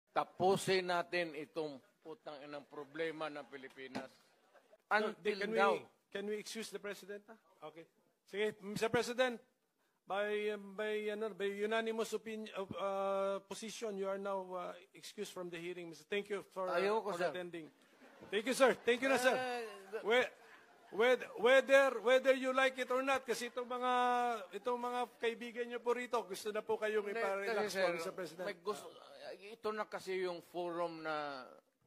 tapusin natin itong putang inang problema ng Pilipinas. Until Can now. can we excuse the President? Okay. Sige, Mr. President, by unanimous position, you are now excused from the hearing. Thank you for Ayoko, sir. attending. Thank you, sir. Thank you na, sir. Whether you like it or not, kasi itong mga kaibigan niyo po rito, gusto na po kayong ipa-relax po, Mr. President. Ito na kasi yung forum na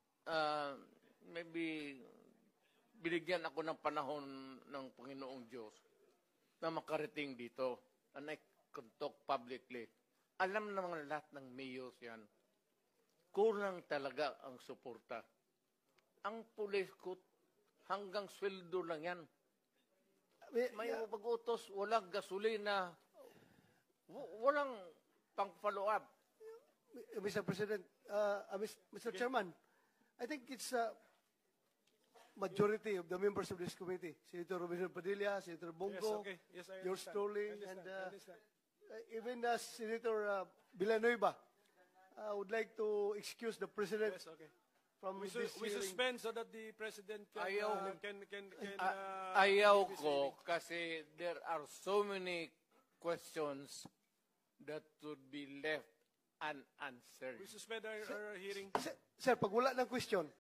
maybe binigyan ako ng panahon ng Panginoong Diyos na makarating dito. And I can talk publicly. Alam naman lahat ng mayors yan. Kulang talaga ang suporta. Ang pulis ko, hanggang sweldo lang yan. May pag-utos, walang gasolina, walang pang-follow up. Mr. President, Mr. Chairman, I think it's majority of the members of this committee, Senator Robinson Padilla, Senator Bongo, Yes, I yours understand. truly, I and understand. even Senator Villanueva. I would like to excuse the President Yes, okay. from We this hearing. suspend so that the President can Ayaw ko kasi there are so many questions that would be left unanswered. we suspend our hearing. Sir, pag wala ng question,